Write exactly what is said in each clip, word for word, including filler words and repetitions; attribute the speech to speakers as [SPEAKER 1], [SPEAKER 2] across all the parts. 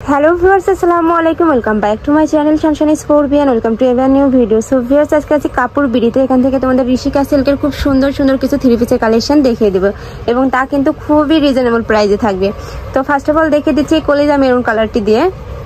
[SPEAKER 1] Hello viewers আসসালামু আলাইকুম welcome back to my channel শানশানি scorpion welcome to ever new video. So viewers আজকে আছে কাপড় বিড়িতে এখান থেকে তোমাদের ঋষিকা সিল্কের খুব সুন্দর সুন্দর কিছু থ্রি পিসের কালেকশন দেখিয়ে দেব এবং তা কিন্তু খুবই রিজনেবল প্রাইসে থাকবে। তো ফার্স্ট অফ অল দেখিয়ে দিচ্ছি কলিজা মেরুন কালারটি দিয়ে।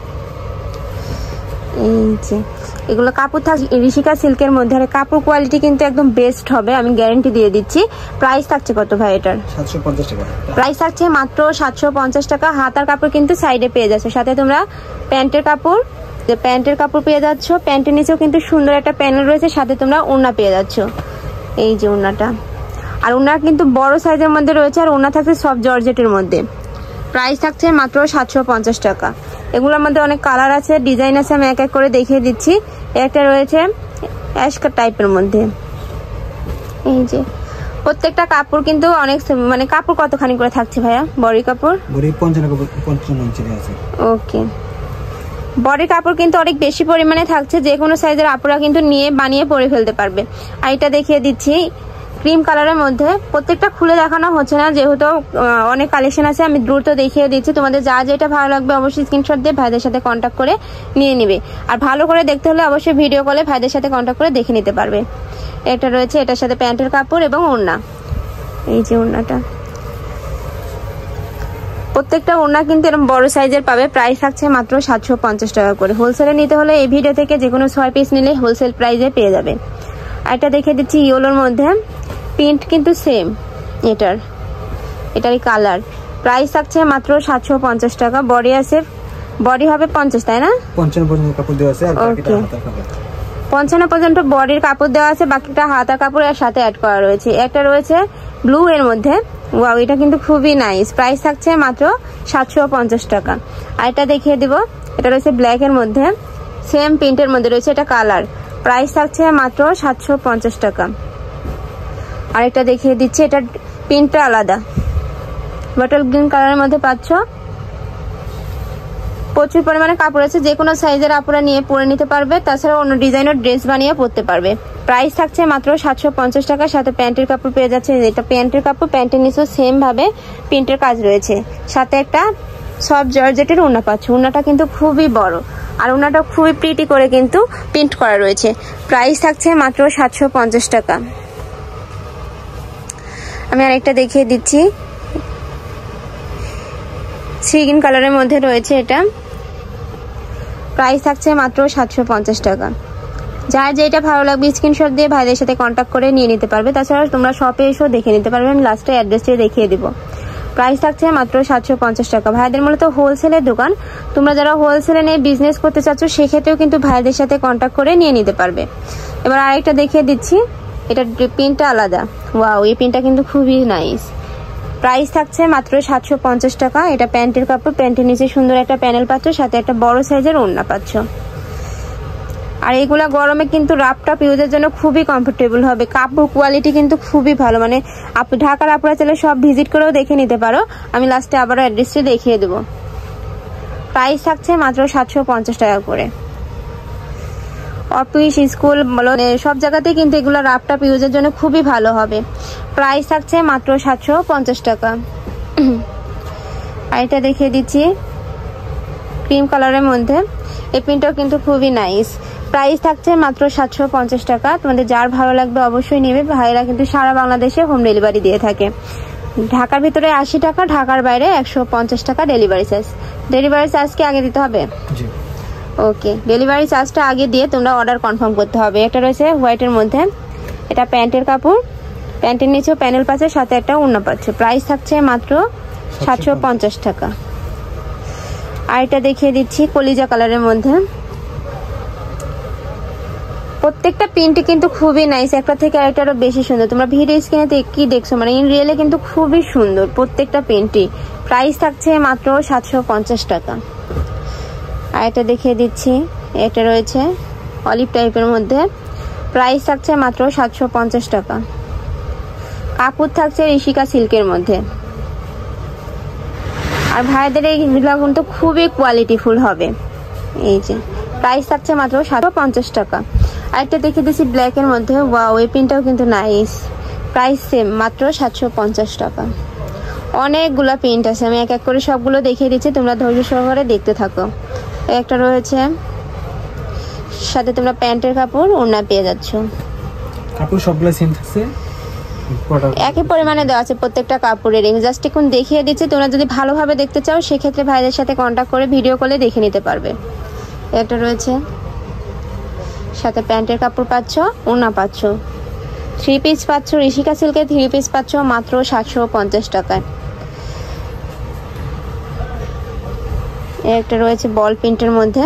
[SPEAKER 1] এই যে এগুলো কাপড় থাকছে ঋষিকা সিল্কের মধ্যে, আর কাপড় কোয়ালিটি কিন্তু একদম বেস্ট হবে, আমি গ্যারান্টি দিয়ে দিচ্ছি। প্রাইস থাকছে কত ভাই এটার?
[SPEAKER 2] সাতশো পঞ্চাশ টাকা।
[SPEAKER 1] প্রাইস থাকছে মাত্র সাতশো পঞ্চাশ টাকা। হাতার কাপড় কিন্তু সাইডে পেয়ে যাচ্ছে, সাথে তোমরা প্যান্টের কাপড় যে প্যান্টের কাপড় পেয়ে যাচ্ছ, প্যান্টের নিচেও কিন্তু সুন্দর একটা প্যানেল রয়েছে, সাথে তোমরা ওড়না পেয়ে যাচ্ছ। এই যে ওড়নাটা, আর ওড়না কিন্তু বড় সাইজের মধ্যে রয়েছে, আর ওড়না থাকছে সব জর্জেটের মধ্যে। প্রাইস থাকছে মাত্র সাতশো পঞ্চাশ টাকা। এগুলোর মধ্যে অনেক কালার আছে, ডিজাইন আছে, আমি এক এক করে দেখিয়ে দিচ্ছি। একটা রয়েছে অ্যাশ টাইপের মধ্যে। এই যে প্রত্যেকটা কাপড় কিন্তু অনেক মানে কাপড় কতখানি করে থাকছে ভাইয়া? বডি কাপড়
[SPEAKER 2] বডি পঞ্চান্ন ইঞ্চি আছে।
[SPEAKER 1] ওকে, বডি কাপড় কিন্তু অনেক বেশি পরিমাণে থাকছে, যে কোনো সাইজের আপুরা কিন্তু নিয়ে বানিয়ে পরে ফেলতে পারবে। আর এটা দেখিয়ে দিচ্ছি ক্রিম কালারের মধ্যে। প্রত্যেকটা খুলে দেখানো হচ্ছে না, যেহেতু অনেক কালেকশন আছে, আমি দ্রুত দেখিয়ে দিচ্ছি। তোমাদের যা যেটা ভালো লাগবে অবশ্যই স্ক্রিনশট দিয়ে ভাইদের সাথে কন্ট্যাক্ট করে নিয়ে নিবে। আর ভালো করে দেখতে হলে অবশ্যই ভিডিও কলে ভাইদের সাথে কন্ট্যাক্ট করে দেখে নিতে পারবে। এটা রয়েছে এটার সাথে প্যান্টের কাপড় এবং ওড়না। এই যে ওড়নাটা, প্রত্যেকটা ওড়না কিন্তু এরকম বড় সাইজের পাবে। প্রাইস থাকছে মাত্র সাতশো পঞ্চাশ টাকা করে। হোলসেলে নিতে হলে এই ভিডিও থেকে যে কোনো ছয় পিস নিলে হোলসেল প্রাইসে পেয়ে যাবে। আর এটা দেখে দিচ্ছি ইয়েলোর মধ্যে, প্রিন্ট কিন্তু সেম এটার, এটারই কালার। প্রাইস থাকছে মাত্র সাতশো পঞ্চাশ টাকা। বডি আছে, বডি হবে পঞ্চাশ, তাই না?
[SPEAKER 2] পঞ্চান্ন পর্যন্ত কাপড় দেওয়া আছে, আর বাকিটা হাতার কাপড়।
[SPEAKER 1] পঞ্চান্ন পর্যন্ত বডির কাপড় দেওয়া আছে, বাকিটা হাতার কাপড় এর সাথে অ্যাড করা রয়েছে। একটা রয়েছে ব্লু এর মধ্যে, ওয়াও এটা কিন্তু খুবই নাইস। প্রাইস থাকছে মাত্র সাতশো পঞ্চাশ টাকা। আর এটা দেখিয়ে দিব, এটা রয়েছে ব্ল্যাক এর মধ্যে, সেম প্রিন্টের মধ্যে রয়েছে, এটা কালার। প্রাইস থাকছে মাত্র সাতশো পঞ্চাশ টাকা। আর এটা দেখিয়ে দিচ্ছি, এটা প্রিন্টটা আলাদা, বটল গ্রিন কালারের মধ্যে পাচ্ছ। প্রচুর পরিমাণে কাপড় আছে, যে কোনো সাইজের আপুরা নিয়ে পরে নিতে পারবে, তাছাড়া অন্য ডিজাইনের ড্রেস বানিয়ে পরতে পারবে। প্রাইস থাকছে মাত্র সাতশো পঞ্চাশ টাকা। সাথে প্যান্টের কাপড় পেয়ে যাচ্ছে, এটা প্যান্টের কাপড়, প্যান্টের নিচেও সেম ভাবে প্রিন্টের কাজ রয়েছে, সাথে একটা সব জর্জেটের ওড়না পাচ্ছ। ওড়নাটা কিন্তু খুবই বড়, আর ওড়নাটা খুবই প্রিটি করে কিন্তু প্রিন্ট করা রয়েছে। প্রাইস থাকছে মাত্র সাতশো পঞ্চাশ টাকা। আমি আরেকটা দেখিয়ে দিচ্ছি, সি গ্রিন কালারের মধ্যে রয়েছে এটা। প্রাইস থাকছে মাত্র সাতশো পঞ্চাশ টাকা। যার যেটা ভালো লাগবে স্ক্রিনশট দিয়ে ভাইদের সাথে কন্ট্যাক্ট করে নিয়ে নিতে পারবে, তাছাড়া তোমরা শপে এসেও দেখে নিতে পারবে। আমি লাস্টে অ্যাড্রেসটা দেখিয়ে দিব। প্রাইস থাকছে মাত্র সাতশো পঞ্চাশ টাকা। ভাইদের মূলত হোলসেলের দোকান, তোমরা যারা হোলসেলে নিয়ে বিজনেস করতে চাচ্ছ সেক্ষেত্রেও কিন্তু ভাইদের সাথে কন্ট্যাক্ট করে নিয়ে নিতে পারবে। এবার আরেকটা দেখিয়ে দিচ্ছি, এটা প্রিন্টটা আলাদা, ওয়াও এই প্রিন্টটা কিন্তু খুবই নাইস। প্রাইস থাকছে মাত্র সাতশো পঞ্চাশ টাকা। এটা প্যান্টের কাপড়, প্যান্টের নিচে সুন্দর একটা প্যানেল পাচ্ছ, সাথে একটা বড় সাইজের ওড়না পাচ্ছ। আর এগুলা গরমে কিন্তু রাপ টাপ ইউজের জন্য খুবই কমফোর্টেবল হবে। কাপড় কোয়ালিটি কিন্তু খুবই ভালো, মানে ঢাকার আপুরা চাইলে সব ভিজিট করেও দেখে নিতে পারো। আমি লাস্টে আবার অ্যাড্রেসটি দেখিয়ে দেবো। প্রাইস থাকছে মাত্র সাতশো পঞ্চাশ টাকা করে। অফিস, স্কুল বলো, সব জায়গাতে কিন্তু এগুলো রাপ টাপ ইউজের জন্য খুবই ভালো হবে। প্রাইস থাকছে মাত্র সাতশো পঞ্চাশ টাকা। আর এটা দেখিয়ে দিচ্ছি ক্রিম কালারের মধ্যে, এই প্রিন্টটাও কিন্তু খুবই নাইস। প্রাইস থাকছে মাত্র সাতশো পঞ্চাশ টাকা। তোমাদের যার ভালো লাগবে অবশ্যই নেবে। ভাইরা কিন্তু সারা বাংলাদেশে হোম ডেলিভারি দিয়ে থাকে। ঢাকার ভিতরে আশি টাকা, ঢাকার বাইরে একশো পঞ্চাশ টাকা ডেলিভারি চার্জ। ডেলিভারি চার্জ কি আগে দিতে হবে? ওকে, ডেলিভারি চার্জটা আগে দিয়ে তোমরা অর্ডার কনফার্ম করতে হবে। এটা রয়েছে হোয়াইটের মধ্যে, এটা প্যান্টের কাপড়, প্যান্টের নিচেও প্যানেল পাচ্ছে, সাথে একটা ওড়না পাচ্ছে। প্রাইস থাকছে মাত্র সাতশো পঞ্চাশ টাকা। আর এটা দেখিয়ে দিচ্ছি কলিজা কালারের মধ্যে, প্রত্যেকটা প্রিন্টই কিন্তু খুবই নাইস, একটা থেকে আরেকটারও বেশি সুন্দর। তোমরা ভিডিও স্ক্রিনে কি দেখছো, মানে ইন রিয়েলে কিন্তু খুবই সুন্দর প্রত্যেকটা প্রিন্টই। প্রাইস থাকছে মাত্র সাতশো পঞ্চাশ টাকা। আর এটা দেখিয়ে দিচ্ছি, এটা রয়েছে অলিভ টাইপের মধ্যে, প্রাইস থাকছে মাত্র সাতশো পঞ্চাশ টাকা। কাপড় থাকছে ঋষিকা সিল্কের মধ্যে। আর ভাইদের এইগুলো কিন্তু খুবই কোয়ালিটিফুল হবে। এই যে প্রাইস থাকছে মাত্র সাতশো পঞ্চাশ টাকা। আর একটা দেখিয়ে দিচ্ছি ব্ল্যাক এর মধ্যে, ওয়াও এই প্রিন্টটাও কিন্তু নাইস। প্রাইস সেম, মাত্র সাতশো পঞ্চাশ টাকা। অনেকগুলা প্রিন্ট আছে, আমি এক এক করে সবগুলো দেখিয়ে দিচ্ছি, তোমরা ধৈর্য সহকারে দেখতে থাকো। একটা রয়েছে, সাথে তোমরা প্যান্টের কাপড় ওড়না পেয়ে যাচ্ছ।
[SPEAKER 2] কাপড় সবগুলো সেম থাকছে,
[SPEAKER 1] একই পরিমাণে দেওয়া আছে প্রত্যেকটা কাপড়ের। জাস্ট এখন দেখিয়ে দিচ্ছি, তোমরা যদি ভালোভাবে দেখতে চাও সেক্ষেত্রে ভাইদের সাথে কন্ট্যাক্ট করে ভিডিও কলে দেখে নিতে পারবে। একটা রয়েছে, সাথে প্যান্টের কাপড় পাচ্ছ, ওড়না পাচ্ছ। থ্রি পিস পাচ্ছ, ঋষিকা সিল্কের থ্রি পিস পাচ্ছ মাত্র সাতশো পঞ্চাশ টাকায়। একটা রয়েছে বল প্রিন্টের মধ্যে,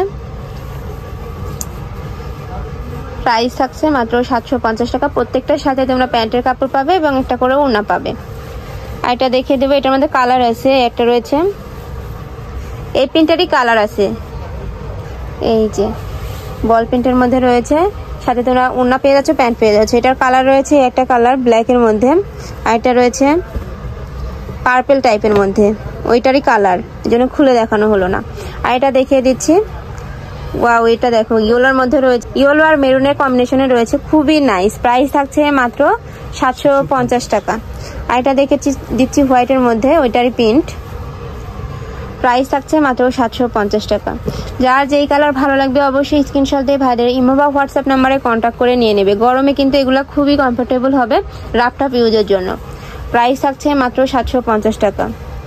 [SPEAKER 1] প্রাইস থাকছে মাত্র সাতশো পঞ্চাশ টাকা। প্রত্যেকটার সাথে তোমরা প্যান্টের কাপড় পাবে এবং একটা করে ওড়না পাবে। আর এটা দেখিয়ে দেবো, এটার মধ্যে কালার আছে। একটা রয়েছে, এই প্রিন্টেরই কালার আছে, এই যে বল প্রিন্টের মধ্যে রয়েছে, সাথে তোমরা ওড়না পেয়ে যাচ্ছ, প্যান্ট পেয়ে যাচ্ছ। এটার কালার রয়েছে একটা কালার ব্ল্যাকের মধ্যে, আর এটা রয়েছে পার্পল টাইপের মধ্যে, ওইটারই কালার, এই জন্য খুলে দেখানো হলো না। আর এটা দেখিয়ে দিচ্ছি, ওয়াও, এটা দেখো ইয়েলোর মধ্যে রয়েছে, ইয়েলো আর মেরুনের কম্বিনেশনে রয়েছে, খুবই নাইস। প্রাইস থাকছে মাত্র সাতশো পঞ্চাশ টাকা। আর এটা দেখেছি দিচ্ছি হোয়াইটের মধ্যে, ওইটারই প্রিন্ট, প্রাইস থাকছে মাত্র সাতশো পঞ্চাশ টাকা। যার যেই কালার ভালো লাগবে অবশ্যই স্ক্রিনশট দিয়ে ভাইদের ইমো বা হোয়াটসঅ্যাপ নাম্বারে কন্ট্যাক্ট করে নিয়ে নেবে। গরমে কিন্তু এগুলো খুবই কমফোর্টেবল হবে রাফটাপ ইউজের জন্য। প্রাইস থাকছে মাত্র সাতশো পঞ্চাশ টাকা।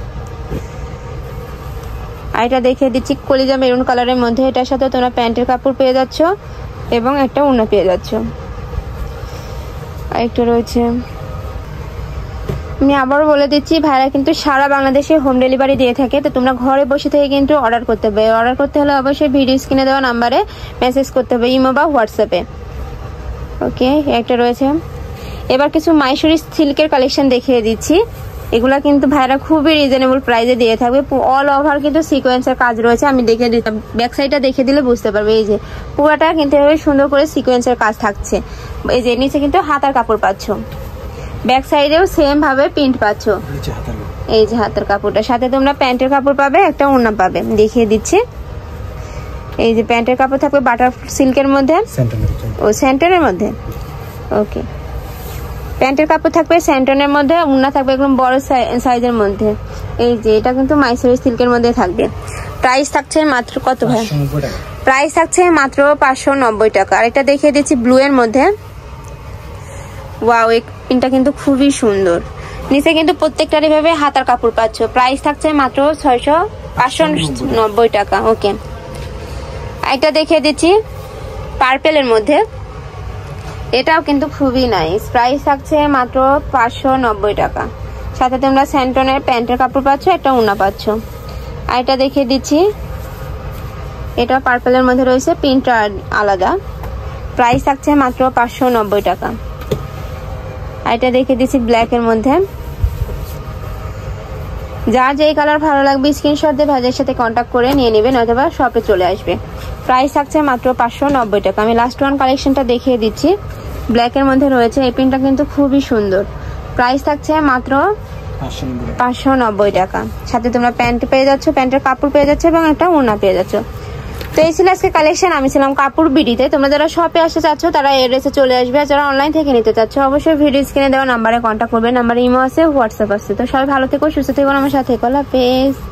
[SPEAKER 1] আর এটা দেখিয়ে দিচ্ছি কলিজা মেরুন কালারের মধ্যে, এটার সাথে তোমরা প্যান্টের কাপড় পেয়ে যাচ্ছ এবং একটা ওড়না পেয়ে যাচ্ছ। আর একটা রয়েছে, আমি আবারও বলে দিচ্ছি, ভাইরা কিন্তু সারা বাংলাদেশে হোম ডেলিভারি দিয়ে থাকে, তো তোমরা ঘরে বসে থেকে কিন্তু অর্ডার করতে হবে। অর্ডার করতে হলে অবশ্যই ভিডিও স্ক্রিনে দেওয়া নাম্বারে মেসেজ করতে হবে, ইমো বা হোয়াটসঅ্যাপে। ওকে, একটা রয়েছে, এবার কিছু মাইসুরি সিল্কের কালেকশন দেখিয়ে দিচ্ছি। এগুলা কিন্তু ভাইরা খুবই রিজনেবল প্রাইসে দিয়ে থাকবে। অল ওভার কিন্তু সিকোয়েন্সের কাজ রয়েছে, আমি দেখে দিতাম, ব্যাক সাইডটা দেখে দিলে বুঝতে পারবে। এই যে পুরোটা কিন্তু এভাবে সুন্দর করে সিকোয়েন্সের কাজ থাকছে। এই যে নিচে কিন্তু হাতার কাপড় পাচ্ছ, ব্যাক সাইডেও সেম ভাবে প্রিন্ট পাচ্ছ। এই যে হাতের কাপড়টা, সাথে তোমরা প্যান্টের কাপড় পাবে, একটা ওড়না পাবে। দেখিয়ে দিচ্ছি, এই যে প্যান্টের কাপড় থাকবে বাটার সিল্কের মধ্যে, ও সেন্টারের মধ্যে। ওকে, প্যান্টের কাপড় থাকবে স্যান্টনের মধ্যে, ওড়না থাকবে একদম বড় সাইজের মধ্যে। এই যে এটা কিন্তু মাইসুরি সিল্কের মধ্যে থাকবে। প্রাইস থাকছে মাত্র কত ভাই? প্রাইস থাকছে মাত্র পাঁচশো নব্বই টাকা। আর এটা দেখিয়ে দিচ্ছি ব্লু এর মধ্যে, ওয়াও, এই প্রিন্টটা কিন্তু খুবই সুন্দর। নিচে কিন্তু প্রত্যেকটার এভাবে হাতার কাপড় পাচ্ছ। প্রাইস থাকছে মাত্র ছয়শো পাঁচশো নব্বই টাকা। ওকে, এটা দেখিয়ে দিচ্ছি পার্পেলের মধ্যে, এটাও কিন্তু খুবই নাইস। প্রাইস থাকছে মাত্র পাঁচশো নব্বই টাকা। সাথে তোমরা স্যান্টনের প্যান্টের কাপড় পাচ্ছ, একটা ওড়না পাচ্ছ। আর এটা দেখিয়ে দিচ্ছি, এটা পার্পেলের মধ্যে রয়েছে, প্রিন্টটা আলাদা। প্রাইস থাকছে মাত্র পাঁচশো নব্বই টাকা। আর এটা দেখিয়ে দিচ্ছি ব্ল্যাকের মধ্যে। যার যেই কালার ভালো লাগবে স্ক্রিনশট দিয়ে ভাইদের সাথে কন্ট্যাক্ট করে নিয়ে নেবেন, অথবা শপে চলে আসবে। প্রাইস থাকছে মাত্র পাঁচশো নব্বই টাকা। আমি লাস্ট ওয়ান কালেকশনটা দেখিয়ে দিচ্ছি, ব্ল্যাকের মধ্যে রয়েছে, এই প্রিন্টটা কিন্তু খুবই সুন্দর। প্রাইস থাকছে মাত্র পাঁচশো নব্বই টাকা। সাথে তোমরা প্যান্ট পেয়ে যাচ্ছ, প্যান্টের কাপড় পেয়ে যাচ্ছে এবং একটা ওড়না পেয়ে যাচ্ছ। তো এই ছিল আজকে কালেকশন। আমি ছিলাম কাপড় বিডিতে। তোমরা যারা শপে আসতে চাচ্ছ তারা এড্রেসে চলে আসবে, আর যারা অনলাইন থেকে নিতে চাচ্ছ অবশ্যই ভিডিও স্ক্রিনে দেওয়া নাম্বারে কন্ট্যাক্ট করবে। নাম্বারে ইমো আছে, হোয়াটসঅ্যাপ আছে। তো সবাই ভালো থেকো, সুস্থ থেকো, আমার সাথে। আল্লাহ হাফেজ।